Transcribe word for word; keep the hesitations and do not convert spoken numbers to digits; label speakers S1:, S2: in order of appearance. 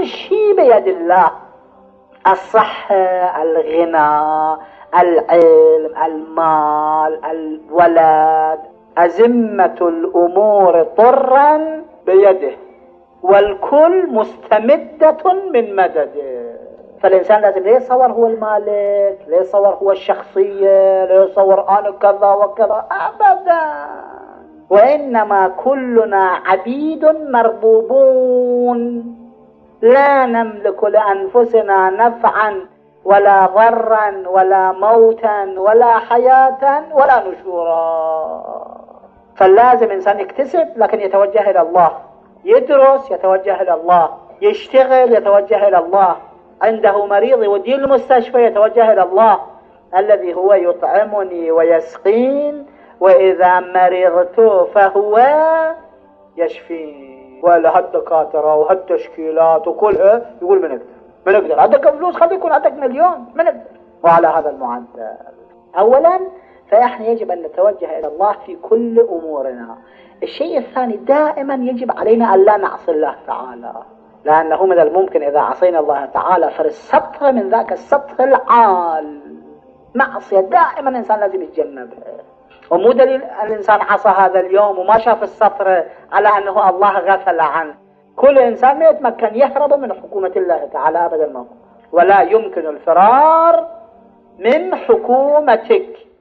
S1: كل شيء بيد الله، الصحة، الغنى، العلم، المال، الولد، أزمة الأمور طرا بيده، والكل مستمدة من مدده. فالإنسان لازم لا يتصور هو المالك، لا يتصور هو الشخصية، لا يتصور أنا كذا وكذا، أبدا. وإنما كلنا عبيد مربوبون، لا نملك لأنفسنا نفعا ولا ضرا ولا موتا ولا حياة ولا نشورا. فلازم إنسان يكتسب لكن يتوجه إلى الله، يدرس يتوجه إلى الله، يشتغل يتوجه إلى الله، عنده مريض يوديه المستشفى يتوجه إلى الله الذي هو يطعمني ويسقين، وإذا مرضت فهو يشفين. ولا هالدكاترة وهالتشكيلات وكلها يقول من اقدر من اقدر عندك فلوس خلي يكون عندك مليون من اقدر. وعلى هذا المعدل أولا فإحنا يجب أن نتوجه إلى الله في كل أمورنا. الشيء الثاني دائما يجب علينا أن لا نعصي الله تعالى، لأنه من الممكن إذا عصينا الله تعالى فالسطر من ذاك السطر العال، معصية دائما الإنسان لازم يتجنبها. ومو دليل الإنسان عصى هذا اليوم وما شاف السطر على أنه الله غفل عنه. كل إنسان ما يتمكن يهرب من حكومة الله تعالى أبدا ما، ولا يمكن الفرار من حكومتك.